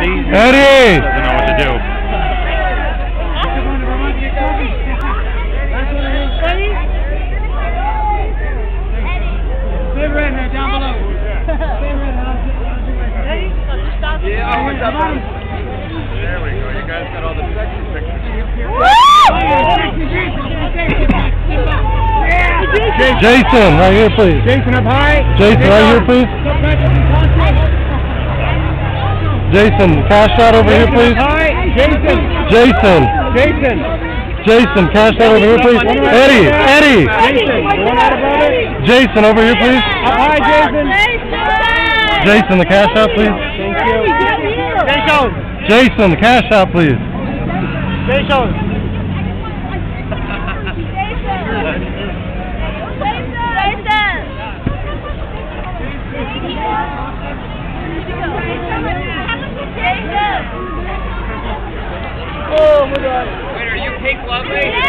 Eddie! Doesn't know what to do. Down below. Yeah, what's up, man? There we go. You guys got all the sexy pictures. Jason, right here, please. Jason up high. Jason, right here, please. Jason, cash out over here, please. Jason. Jason. Jason. Jason, cash out over here, please. Eddie. Eddie. Jason, over here, please. Up high, Jason. Jason, the cash out, please. Thank you. Jason. Jason, the cash out, please. Jason. Oh my God. Wait, are you Pink Lovely?